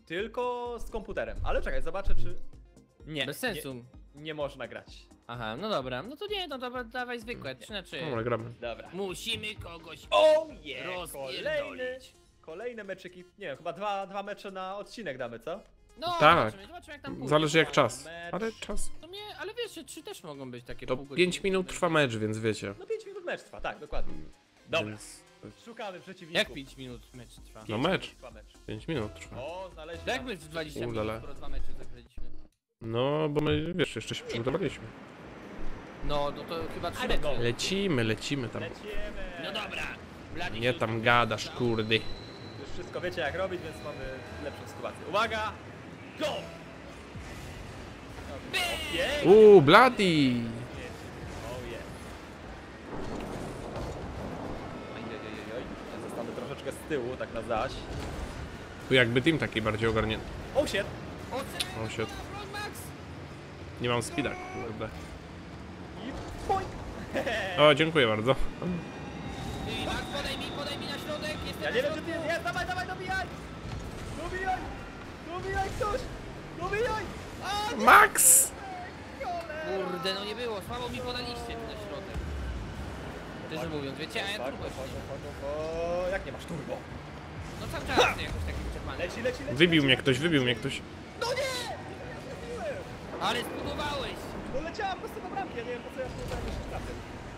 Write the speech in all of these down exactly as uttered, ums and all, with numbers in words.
Tylko z komputerem. Ale czekaj, zobaczę czy... Nie, Bez sensu. Nie, nie można grać. Aha, no dobra, no to nie, no dobra, dawaj zwykłe, trzy na trzy. Dobra, gramy. Dobra. Musimy kogoś Oh yeah! Kolejny, rozpierdolić. kolejne meczyki. Nie wiem, chyba dwa, dwa mecze na odcinek damy, co? No, Tak. zobaczymy, zobaczymy jak tam pójdzie. Zależy jak czas. Mecz. Ale czas. No nie, ale wiesz, że trzy też mogą być takie To pół godziny. pięć minut trwa mecz, więc wiecie. No pięć minut mecz trwa, tak, dokładnie. Dobra, Więc... szukamy przeciwników. Jak pięć minut mecz trwa? No Pięć mecz. minut trwa mecz. pięć minut trwa. O, znaleźli To jak nam- my w dwadzieścia Ulala. minut, skoro dwa mecze zagraliśmy? No, bo my, wiesz, jeszcze się przygotowaliśmy. No, no to chyba trzy Ale mecze. go. Lecimy, lecimy tam. Lecimy! No dobra. Blady Nie tam gadasz, kurdy. Już wszystko wiecie jak robić, więc mamy lepszą sytuację. Uwaga! Go! Pięknie! Uuu, Bloody! Oh yeah. Ojej, ja zostanę troszeczkę z tyłu, tak na zaś. Tu jakby team taki bardziej ogarnięty. Oh shit! O, co? O, shit. Front Max! Nie mam speeda, kurde. I point! O, dziękuję bardzo. Ej, Max, podaj mi, podaj mi na środek, jestem Ja na nie wiem, czy środku. ty jest, jest, dawaj, dawaj, dobijaj! Dobijaj! Dobijaj ktoś! Dobijaj! A, nie, Max! cholera! Kurde, no nie było, słabo mi podaliście tu na środek. Szczerze mówiąc, wiecie, a ja Tak, turbo tak, jeszcze nie tak, tak, tak. Jak nie masz turbo? No cały czas jakoś taki wyczerpany. Leci, leci, leci! Wybił leci, mnie leci. ktoś, wybił mnie ktoś. No nie! Ja nie trafiłem! Ale spudowałeś! Bo leciałam prosto po bramkę, nie wiem po co ja spróbowałem jeszcze trafię.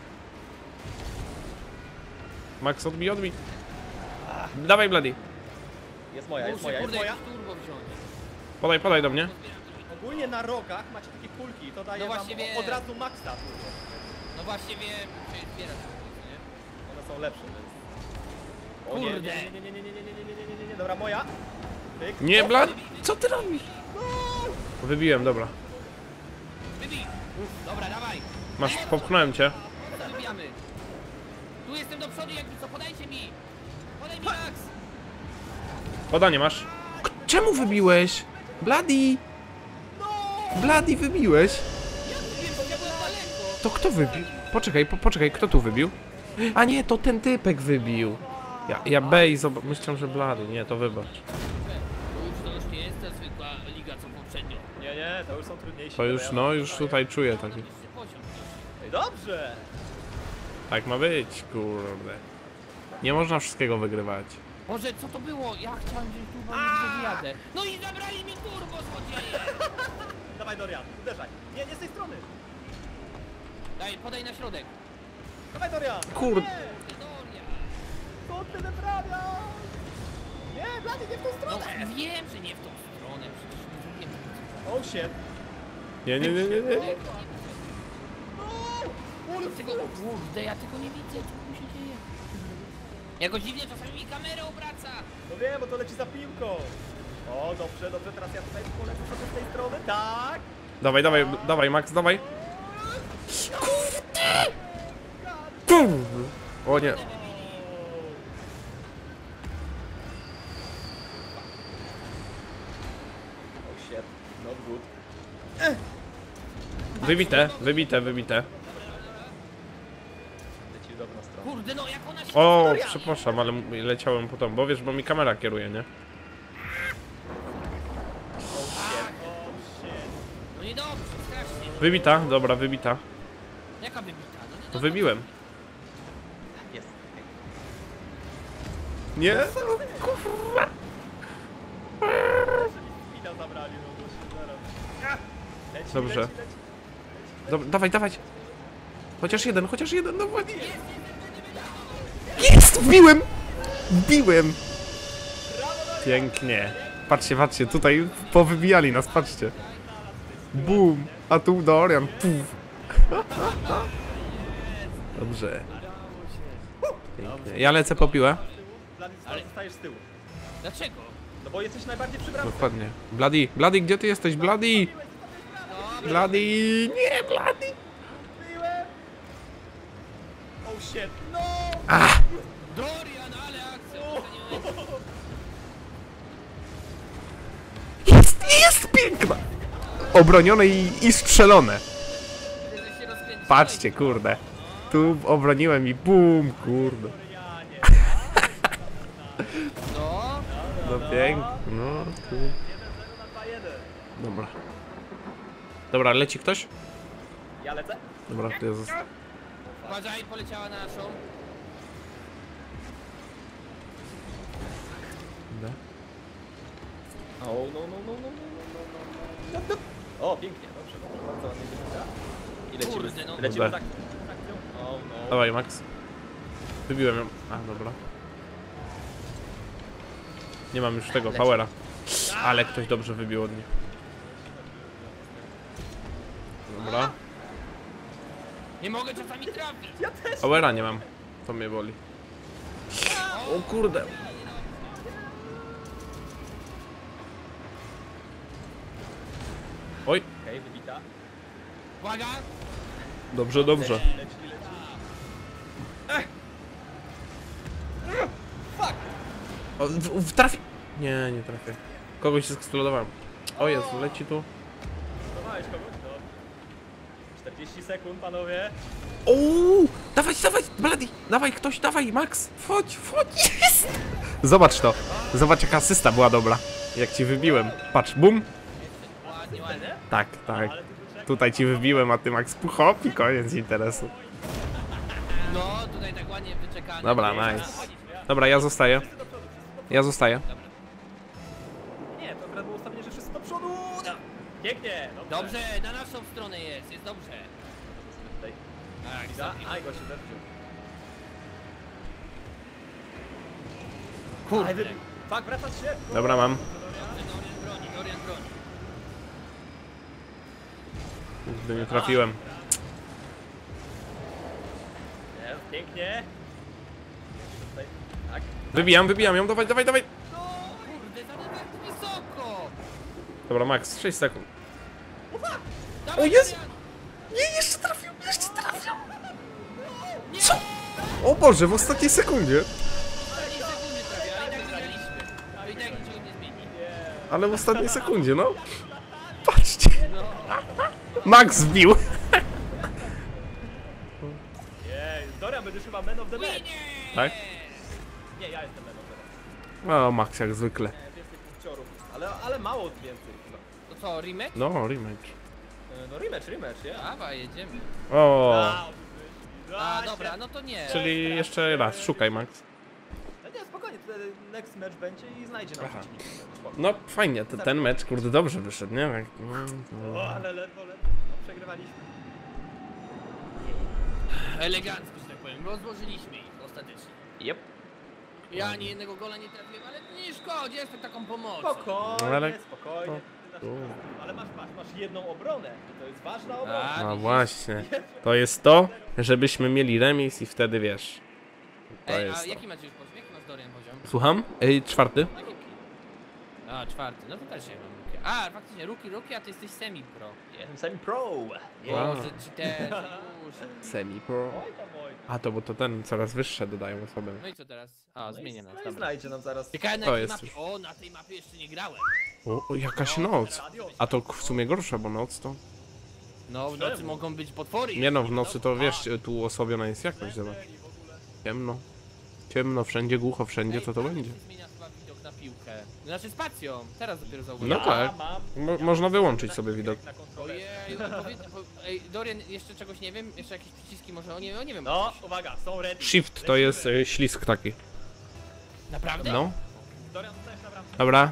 Max, odbij, odbij. Dawaj, Bloody. Jest moja, jest Muszę, moja, jest kurde, moja. jakiś turbo wziąć. Podaj, podaj do mnie. Pozbieram trochę. Ogólnie na rogach macie takie kulki, to daje No wam właśnie wiem. od razu maksa turbo. No właśnie wiem, że zbierać turbo, nie? One są lepsze, więc... O nie, Kurde. nie, nie, nie, nie, nie, nie, nie, nie, nie, nie, nie, nie, dobra, moja. Pyk. Nie, O, Bloody! Co ty robisz? Wybiłem, dobra. Wybij! Dobra, dawaj! Masz, popchnąłem cię. Co wybijamy? Tu jestem do przodu, jakby co, podajcie mi! Podaj mi, Max! Podanie masz. K czemu wybiłeś? Bloody! Bloody wybiłeś? Ja wiem, bo ja byłem daleko! To kto wybił? Poczekaj, po, poczekaj, kto tu wybił? A nie, to ten typek wybił. Ja, ja Bej, zob- myślałem, że Bloody. Nie, to wybacz. To już, to już nie jest ta zwykła liga, co poprzednio. Nie, nie, to już są trudniejsze. To już, ja no, wam już podaję. tutaj czuję taki. Niższy poziom. Ej, dobrze! Tak ma być, kurde. Nie można wszystkiego wygrywać. Boże, co to było? Ja chciałem wziąć turbo, nie wyjadę. No i zabrali mi turbo, złodzieje! Dawaj Dorian, uderzaj. Nie, nie z tej strony. Daj, podaj na środek. Dawaj Dorian. Kurde. Nie, Teoria. co ty wyprawiasz? Nie, Blady, nie w tą No stronę. wiem, że nie w tą stronę, przecież nie zrobiłem tego. Oh shit. Nie, nie, nie, nie, nie. Co tego, kurde, ja tego nie widzę, co tu się dzieje. Jakoś dziwnie czasami mi kamerę obraca. No wiem, bo to leci za piłką. O, dobrze, dobrze, teraz ja tutaj polecę sobie z tej strony. Tak. Dawaj, dawaj, dawaj, Max, dawaj. Kurde. O nie. Oh shit, not good. Wybite, wybite, wybite. Leci w dobrą stronę. Kurde, no jak ona się... O, przepraszam, ale m- leciałem potem, bo wiesz, bo mi kamera kieruje, nie? Oh shit, oh shit. No niedobrze, strasznie. Wybita, dobra, wybita. Jaka wybita? No To niedobrze. wybiłem. Jest. Nie? Widał zabrali, no bo się zaraz. Leci, Dobrze. leci, leci. Dobra, dawaj, dawać. Chociaż jeden, chociaż jeden, no ładnie. Jest! Wbiłem! Wbiłem! Pięknie. Patrzcie, patrzcie, tutaj powybijali nas, patrzcie. Boom! A tu Dorian, puf. Dobrze. Pięknie. Ja lecę po piłę. Blady, ale zostajesz z tyłu. Dlaczego? No bo jesteś najbardziej przy bramce. Dokładnie. Bloody, Bloody, gdzie ty jesteś? Bloody! Bloody! Nie, Bloody! Byłem. Oh shit, no! Ah! Dorian, ale akcja! oceniłem. Jest, jest piękna! Obronione i, i strzelone. Widzę, że się rozkręciłeś. Patrzcie, kurde. Tu obroniłem i bum, kurde. Ja nie. No, No pięknie, no kur... jeden zero na dwa jeden. Dobra. Dobra, leci ktoś? Ja lecę? Dobra, to ja zosta... Uważaj, poleciała na naszą. Idę. O, no, no, no, no, no, no, no, no, no. O, pięknie, dobrze, dobrze, bardzo ładnie wygląda. I lecimy, Kurde, no. lecimy Dobra. tak. tak o, no. Dawaj, Max. Wybiłem ją. A, dobra. Nie mam już tego, Leci. powera. Ale ktoś dobrze wybił od nich. Dobra. Nie mogę czasami trafić. Ja też. Powera nie mam. To mnie boli. O kurde. Oj. Okej, okay, wybita. Uwaga! Dobrze, dobrze. Leci, leci, leci. Fuck! O, w, w trafi... Nie, nie trafię. Kogoś eksplodowałem. O Jezu, leci tu. Złamałeś kogoś? No. czterdzieści sekund, panowie. Ouu! Dawaj, dawaj, Bloody! Dawaj, ktoś, dawaj, Max! Wchodź, wchodź! Jest! Zobacz to. Zobacz, jaka asysta była dobra. Jak ci wybiłem. Patrz, bum! Ładnie, ładnie. Tak, tak. Ale ty wyczekaj. Tutaj ci wybiłem, a ty Max puchop i koniec interesu. No, tutaj tak ładnie wyczekane. Dobra, Nie, nice. chodź. Dobra, ja zostaję. Ja zostaję. Dobra. Nie, to akurat było ustawienie, że wszyscy do przodu. No. Pięknie, dobrze. Dobrze, na naszą stronę jest, jest dobrze. Tutaj. Tak, Widzę. stopnij. Aj, go się zepsuł. Aj, Kurde. wybił. Fuck, wracać się. Dobra, mam. Dorian broni, Dorian broni. Nigdy nie trafiłem. Jest, pięknie. Tutaj. Tak. Wybijam, wybijam ją, dawaj, dawaj, dawaj! No, kurde, to nie tak wysoko. Dobra, Max, sześć sekund. Dawaj, O, jest! Dorian. Nie, jeszcze trafił, jeszcze trafił! Nie! Co? O Boże, w ostatniej sekundzie. Ostatniej sekundy prawie, ale i tak wygraliśmy. To i tak niczego nie zmieni. Ale w ostatniej sekundzie, no. Patrzcie. No. Max wbił. Jej, Dorian, będziesz chyba man of the match. Winie! Tak? Nie, ja jestem man of the match. O, Max jak zwykle. E, Więcej punkciorów. Ale, ale mało więcej chyba. To co, rematch? No, rematch. E, No rematch, rematch, ja. Dawaj, jedziemy. O, A, A, dobra, no to nie. czyli jeszcze raz, szukaj, Max. No nie, spokojnie, to next match będzie i znajdzie nam Aha. przeciwnika. Spoko. No, fajnie, ten, ten mecz, kurde, dobrze wyszedł, nie? Tak, no, O, ale ledwo, ledwo. No, przegrywaliśmy. Elegancko, że tak powiem. Rozłożyliśmy ich ostatecznie. Yep. Ja ani jednego gola nie trafiłem, ale nie szkodzi, jestem taką pomocą. Spokojnie, No, ale- spokojnie. Ty nasz- Ale masz, masz, masz jedną obronę. I to jest ważna obrona. A, no widzisz? właśnie. To jest to, żebyśmy mieli remis i wtedy wiesz. To Ej, a jest to. jaki macie już poziom? Jaki masz Dorian poziom? Słucham? Ej, czwarty? Jaki? A, czwarty, no to też ja mam ruki. A, faktycznie, ruki, ruki, a ty jesteś semi-pro. Jestem semi-pro. Wow. Boże, ci też, już. Semi-pro. Oj tam, oj. A to, bo to ten coraz wyższe dodają osoby. No i co teraz? A, zmienię nas, No i dobra. znajdzie nam zaraz. Ciekawe na To jakiej jest mapie. już. O, na tej mapie jeszcze nie grałem. O, o, jakaś noc. Radio. A to w sumie gorsza, bo noc to... No, w nocy Czemu? mogą być potwory. Nie no, w nocy to wiesz, tu osłabiona jest jakość, zobacz. Ciemno. Ciemno, wszędzie głucho, wszędzie, co to Ej, będzie? się zmienia chyba widok na piłkę. Znaczy spacją, teraz dopiero zauważyłem. No tak. mam. Mo można wyłączyć sobie widok. Na kontrolerze. Ojej, powiedz, po, ej, Dorian, jeszcze czegoś nie wiem? Jeszcze jakieś przyciski może? O nie, o nie wiem. No, uwaga, są ready. Shift to jest y, ślisk taki. Naprawdę? No. Dorian, zostajesz na bramce. Dobra.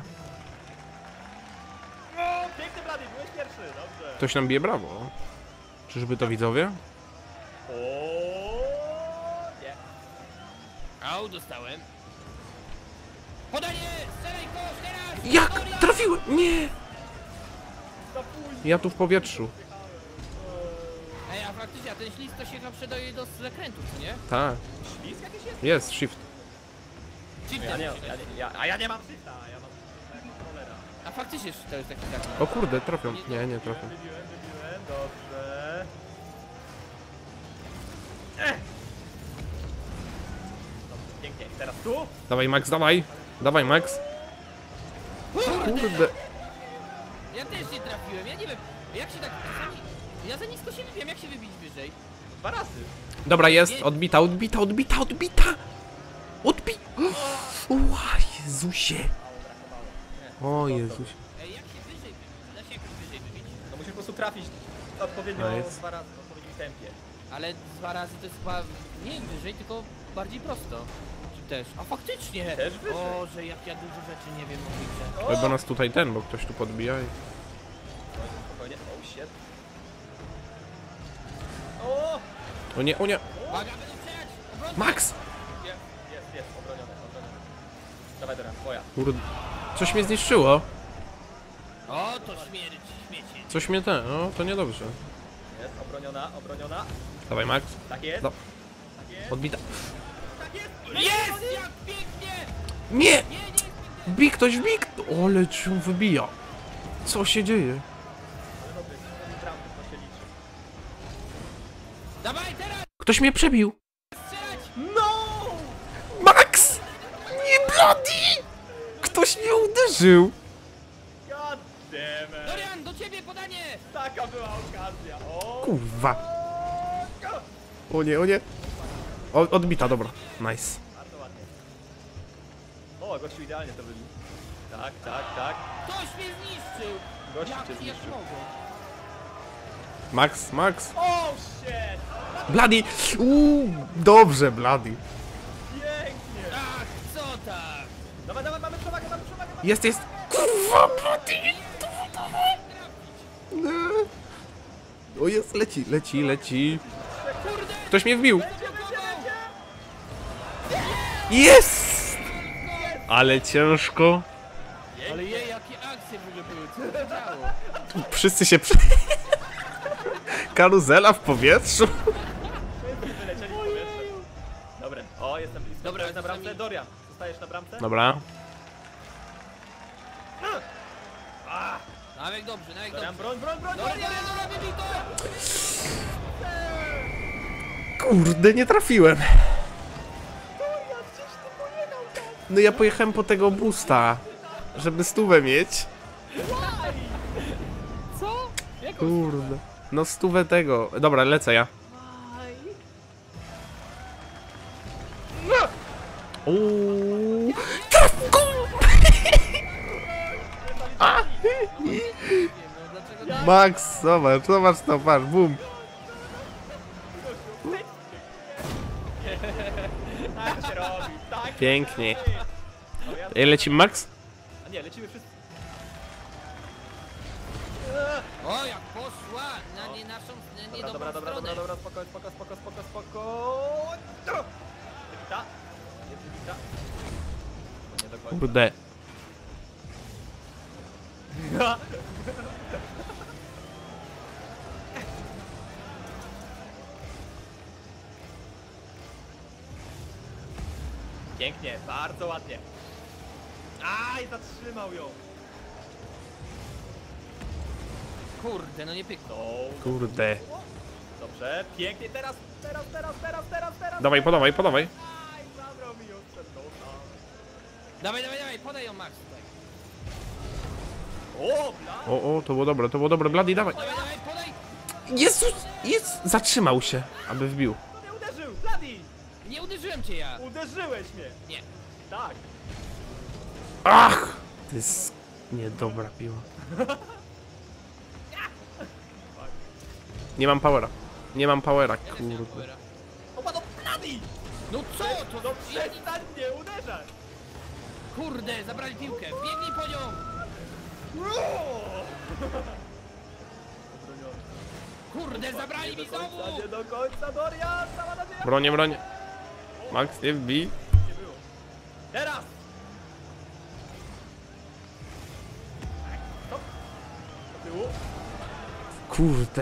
O, piękny Brady, byłeś pierwszy, dobrze. Ktoś nam bije brawo. Czyżby to widzowie? O, nie. Au, dostałem. Podanie! Strzelaj kosz, teraz! Jak? Dorian! Trafiłem! Nie! Za późno. Ja tu w powietrzu. Ej, a faktycznie, a ten ślizg to się chyba przydaje do zakrętu, czy nie? Tak. Ślizg jakiś jest? Jest, shift. Shiftem Ja nie, się ja, da. nie- ja, a ja nie mam shifta, a ja mam kontrolera. A faktycznie to jest taki taki. O kurde, trafią. Nie, nie trafią. Wybiłem, wybiłem, dobrze. Ech. Dobrze, pięknie. I teraz tu? Dawaj Max, dawaj. Dawaj Max. Kurde. Ja też nie trafiłem, ja nie wiem, jak się tak czasami... Ja za nisko się wybiłem, jak się wybić wyżej? Dwa razy. Dobra, jest. Odbita, odbita, odbita, odbita. Odbi... Ła, Jezusie. O Jezus. Ej, jak się wyżej wybić? Da się jakoś wyżej wybić? No musisz po prostu trafić odpowiednio Nice. dwa razy, w odpowiednim tempie. Ale dwa razy to jest chyba nie wyżej, tylko bardziej prosto. Czy też? A faktycznie! Też wyżej. O, że jak ja dużo rzeczy nie wiem o tej grze. Chyba nas tutaj ten, bo ktoś tu podbija i... Spokojnie, spokojnie. Oh shit. O! O nie, o nie! Uwaga, będą strzelać! Obrońcy! Max! Jest, jest, jest, obronione, obronione. Dawaj, Dorian, twoja. Kurde... Coś mnie zniszczyło. O, to śmierć, śmiecie. Coś mnie ten, no to niedobrze. Jest, obroniona, obroniona. Dawaj Max. Tak jest. No. Tak jest. Odbita. Tak jest. Jest! Jak pięknie! Nie! Nie, nie jest pięknie! Wbij ktoś, wbij! Ole, czy on wybija? Co się dzieje? Ale dobry, to bramkę, to się liczy. Dawaj, teraz! Ktoś mnie przebił! Strzelać! No! Max! Nie bloody! Ktoś mnie uderzył! God damn it. Dorian, do ciebie podanie! Taka była okazja. O! Kurwa! O nie, o nie! O, odbita, dobra. Nice. Bardzo ładnie. O, gościu idealnie to wybił. Tak, tak, tak. Ktoś mnie zniszczył! Gościu Jak, cię jak zniszczył. mogą? Max, Max! Oh shit! Bloody! Uuu, dobrze, Bloody. Pięknie! Ach, co tak? Dawaj, dawaj, mamy przewagę, mamy przewagę! Mamy... Jest, jest! Kurwa, Bloody! O jest, leci, leci, leci. Kurde! Ktoś mnie wbił. Lecie, lecie, lecie! Jest! Ale ciężko. Ale jej, jakie akcje w ogóle były, co się działo? Wszyscy się przy... Karuzela w powietrzu. Wszyscy wylecieli w powietrze. Dobra, o, jestem blisko. Dobra, Dobra, na bramce. czasami- Dorian, zostajesz na bramce? Dobra. Nawek dobrze, nawek dobrze. Dorian, broń, broń, broń! Dobra, Dorian! dobra, dobra, wybij to! Kurde, nie trafiłem. Dorian, gdzieś ty pojechał tam? No ja pojechałem po tego boosta, żeby stówę mieć. Co? Jak Kurde. No stówę tego. Dobra, lecę ja. Uuu. Traf go! A! no, dlaczego Max, zobacz, zobacz to, patrz, bum. Tak się robi, tak Pięknie. się robi. Dorian, Ej, lecimy Max? a nie, lecimy wszyscy. O, jak poszła na nie naszą, na nie Dobra, dobrą dobra, dobra, stronę. dobra, dobra, spoko, spoko, spoko, spoko, spoko. Wybita? Jest wybita? Nie do końca. Kurde. Pięknie, bardzo ładnie. Aj, zatrzymał ją. Kurde, no nie pyknął. No, Kurde. dobrze, pięknie, teraz, teraz, teraz, teraz, teraz, teraz. Dawaj, podawaj, podawaj. Aj, zabrał mi ją przed nosa. Dawaj, dawaj, dawaj, podaj ją Max tutaj. O, bla. O, o, to było dobre, to było dobre. Bloody, dawaj. Dawaj, dawaj, podaj! Jezus, jest. Zatrzymał się, aby wbił. To mnie uderzył, Bloody. Nie uderzyłem cię ja! Uderzyłeś mnie. Nie. Tak. Ach! To jest niedobra piła. Nie mam powera. Nie mam powera, kurde. O, no, Bloody. No co to? No przestań mnie uderzać. Kurde, zabrali piłkę. Biegnij po nią! Kurde, zabrali Nie mi do końca, znowu! nie do końca, Dorian, cała nadzieja. Bronię, bronię. Max, nie wbij. Nie było. Teraz! Tak, stop. Do tyłu. Kurde.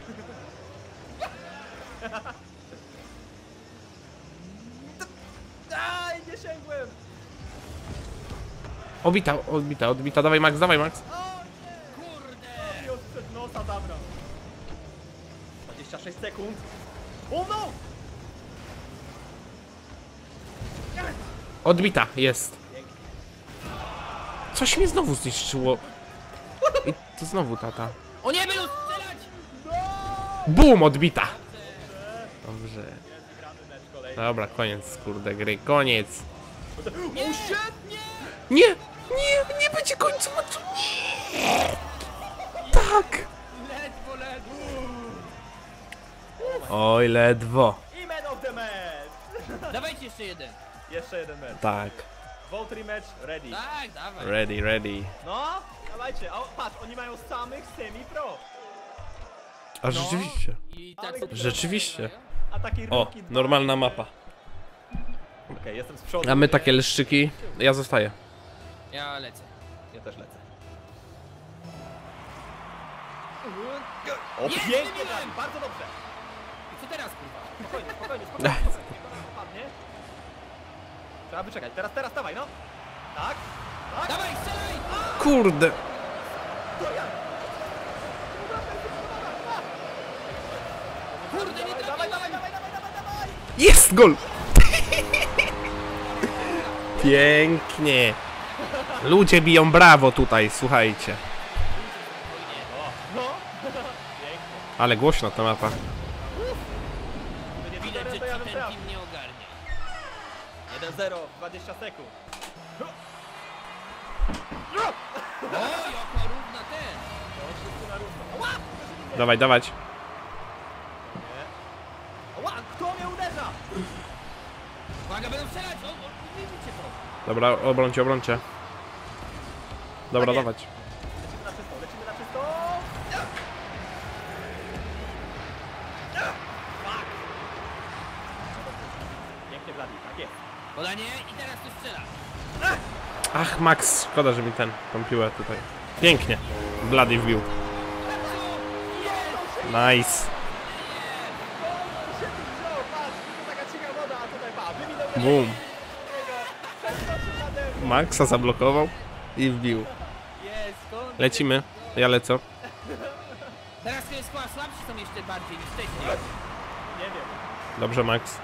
Aj, nie sięgłem! Odbita, odbita, odbita. Dawaj Max, dawaj Max. O nie! Kurde! Mi od przed nosa zabrał. dwadzieścia sześć sekund. O no! Odbita, jest. Pięknie. Coś mnie znowu zniszczyło. I to znowu tata. O nie, będą strzelać! Bum, odbita. Dobrze. Jest wygrany mecz kolejny. Dobra, koniec, kurde, gry, koniec. O, świetnie! Nie! Nie, nie będzie końca meczu. Nie. Tak. Ledwo, ledwo. Oj, ledwo. I man of the match! Dawajcie jeszcze jeden. Jeszcze jeden mecz. Tak. Vote rematch, ready. Tak, dawaj. Ready, ready. No, dawajcie. O, patrz, oni mają samych semi-pro. A rzeczywiście. I tacy... Rzeczywiście. A taki O, rookie dwa- normalna mapa. Okej, jestem z przodu. A my takie leszczyki. Ja zostaję. Ja lecę. Ja też lecę. O, Jest, pięknie, wybiłem! Dawid, bardzo dobrze. I co teraz, kurwa? Spokojnie, spokojnie, spokojnie. spokojnie. Padnie. Trzeba wyczekać. Teraz, teraz, dawaj, no. Tak? Tak? Dawaj, strzelaj! Kurde. To ja. Kurde, nie Dawaj, dawaj, dawaj, trafiłem! dawaj, dawaj, dawaj, dawaj. Jest gol! Pięknie. Ludzie biją brawo tutaj, słuchajcie. No. Pięknie. Ale głośno ta mapa. Gdyby nie Widać, to, że to ja ci bym ten trafił. team nie ogarnie. jeden zero, dwadzieścia sekund. O, jaka równa ten! No, wszyscy na równo. Ła! Dawaj, dawać. Ła! Kto mnie uderza? Uwaga, będą strzelać! O, o, widzicie to! Dobra, obrońcie, obrońcie. Dobra, Tak jest. dawać. Lecimy na czysto, lecimy na czysto. Fuck. Pięknie, Vladi, tak jest. Podanie i teraz tu strzela. Ach, Max, szkoda, że mi ten, tą piłę tutaj. Pięknie. Bloody wbił. Nice. Taka cicha woda, a tutaj pa, wyminął Boom. przeskoczył nade mną. Maxa zablokował i wbił. Jest, skąd? Lecimy. Ja lecę. Teraz to jest chyba słabsi są jeszcze bardziej niż wcześniej. Nie wiem. Dobrze, Max.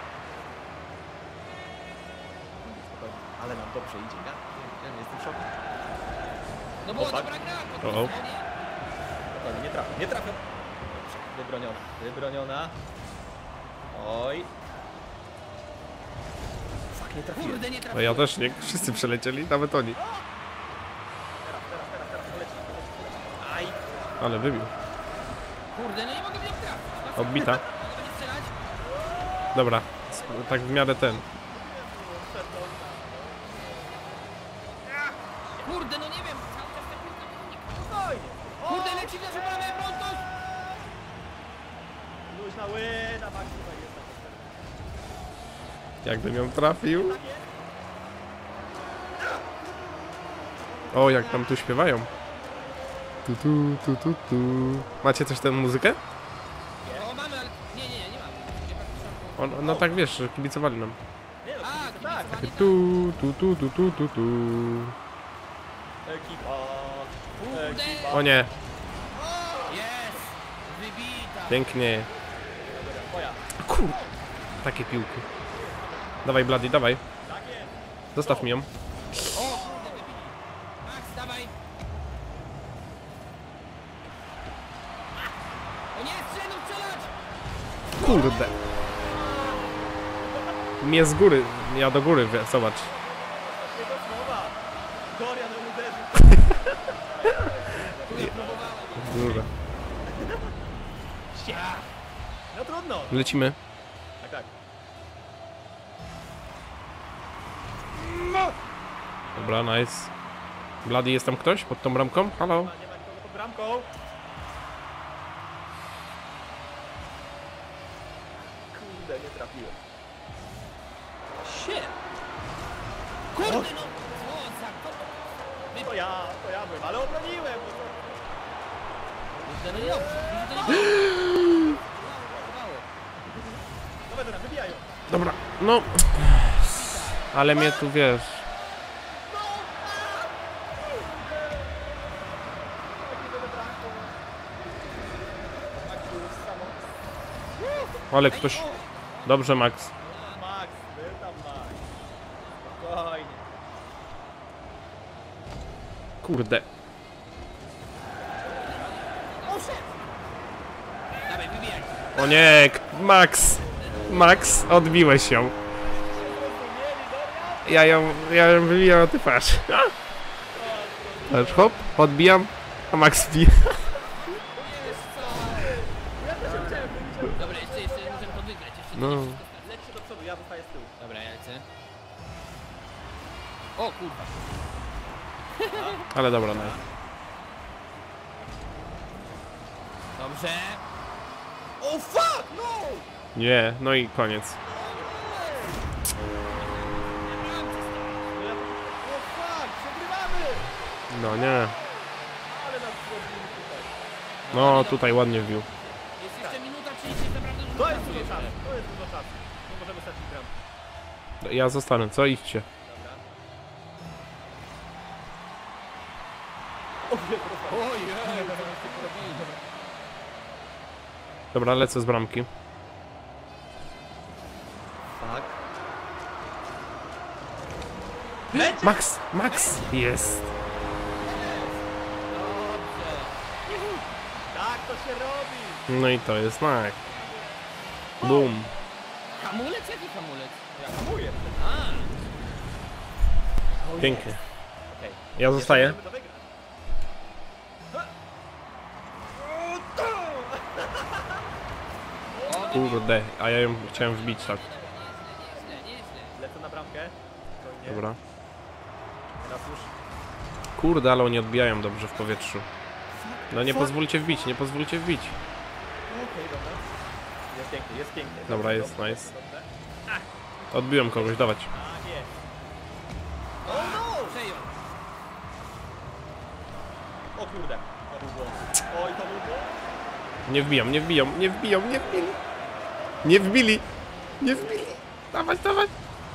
Ale nam dobrze idzie, ja? Ja nie jestem w szoku. No było O, tak. dobra gra, po O, o. prostu, nie? Spokojnie, nie trafię, nie trafię. Dobrze, wybroniona, wybroniona. Oj. Fuck, nie trafiłem. Kurde, nie No trafiłem. ja też nie. Wszyscy przelecieli, nawet oni. Teraz, teraz, teraz, teraz, poleci, poleci, poleci. Aj. Ale wybił. Kurde, no nie mogę mnie trafić. Odbita. Mogę będzie strzelać? Dobra. Sp- Tak w miarę ten. Kurde, no nie wiem, cały czas ta piłka nie unika. Spokojnie. O, Kurde, leci na prawej prądkość! luźna łyna, Max tutaj jest. Jakbym ją trafił. O, jak tam tu śpiewają. Tu, tu, tu, tu, tu. Macie coś tę muzykę? O, mamy, ale... Nie, nie, nie mamy. Nie patrzę. O, no tak wiesz, że kibicowali nam. Nie no, A, kibice, tak. kibicowanie, Tu, tu, tu, tu, tu, tu, tu. Ekipa. Kurde. Ekipa. O nie, Jest! Wybita! pięknie. Twoja. Kur... Takie piłki. Dawaj, Bloody, dawaj. Tak jest. Zostaw mi ją. O, kurde, wybili. Max, dawaj! O nie, strzelą strzelać! Kurde. Mnie z góry, ja do góry, wie- zobacz. Jego słowa. Dorian ją uderzył. Tu ja próbowałem. Góra. No trudno. Lecimy. Tak, tak. Dobra, nice. Bloody, jest tam ktoś pod tą bramką? Halo? Nie ma nikogo pod bramką. Kurde, nie trafiłem. Shit! Kurde, no! Co za... to- To ja, to ja byłem, ale obroniłem. bo to- Kurde, no nie dobrze. To nie Dawaj, Dorian, wybijają. Dobra, no. Ale mnie tu wiesz. Ale ktoś. Dobrze, Max. Max, był tam Max. Spokojnie. Kurde. Dawaj, wybijaj. O nie, k- Max. Max, odbiłeś ją. Zrozumieli, Dorian? Ja ją, ja ją wywijam, a ty patrz. Patrz, hop, odbijam, a Max bije. Wiesz co? Dobra, jeszcze, jeszcze możemy to wygrać, jeszcze No. nie wszystko stać. Lećcie do przodu, ja zostaję z tyłu. Dobra, ja lecę. O kurwa. Ale dobra, no. Dobrze. O fuck, no! Nie, no i koniec. No ja... O fuck, przegrywamy! No nie. Ale nas zrobili tutaj. No tutaj ładnie wbił. Jest jeszcze minuta trzydzieści, naprawdę dużo To jest czasu dużo jeszcze. czasu, to jest dużo czasu. Nie możemy stracić bram. Ja zostanę, co? Idźcie. Dobra. O nie, proszę. Ojej, co myście porobili. Dobra, lecę z bramki. Tak. Max! Max! Jest! Dobrze. Tak to się robi! No i to jest tak. Boom. Hamulec? Jaki hamulec? Ja hamuję. A, Pięknie. Okej. Ja zostaję. Możemy to wygrać. o, Kurde, a ja ją chciałem wbić tak. nieźle, nieźle. Lecę na bramkę. Spokojnie. Dobra. Teraz już. Kurde, ale oni odbijają dobrze w powietrzu. No nie pozwólcie wbić, nie pozwólcie wbić. Okej, dobra. Jest pięknie, jest pięknie. Dobra, Dobrze, jest, dobrze, nice. dobrze. Odbiłem kogoś, dawać. Tak jest. O no! Przejął. O kurde. To był błąd. Oj, to był błąd. Nie wbijam, nie wbiją, nie wbiją, nie wbili. Nie wbili! Nie wbili! Dawać, dawać!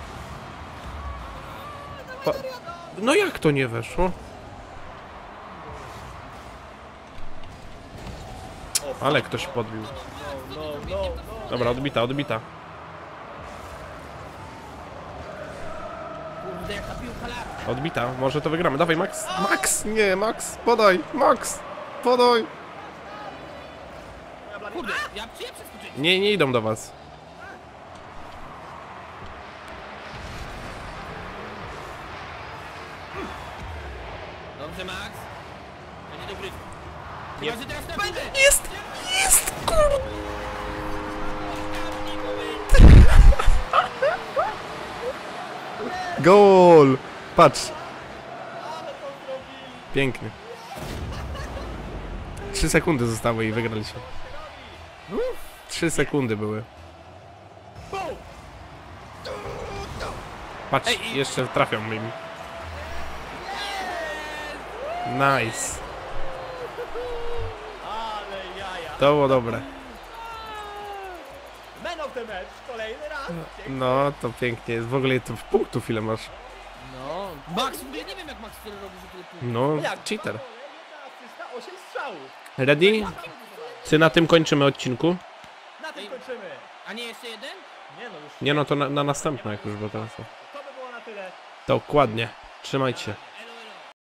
Pa no jak to nie weszło? O, fuck. Ale ktoś podbił. No, no, no, no. Dobra, odbita, odbita. Kurde, jaka piłka lata. Odbita, może to wygramy. Dawaj, Max! Max! Nie, Max! Podaj! Max! Podaj! Moja blady- Kurde, ja przyję przeskoczyć. Nie, nie idą do was. Dobrze, Max. Będzie dobry. Chyba, że teraz na górę. Jest! Jest! Kurde! Gol! Patrz! Pięknie. Trzy sekundy zostały i wygraliśmy. Trzy sekundy były. Patrz, Ej, i- jeszcze trafią mi. Nice. Ale jaja. To było dobre. Man of the match, kolejny raz. No, to pięknie. W ogóle to w punktów ile masz? No. Max, w ogóle nie wiem jak Max tyle robi, że tyle punktów. No, Jak? cheater. Jedna asysta, osiem strzałów. Ready? Czy na tym kończymy odcinku? Na tym kończymy. A nie jeszcze jeden? Nie no, już. Nie no, to na, na następne jak już, bo teraz to. To by było na tyle. Dokładnie. Trzymajcie.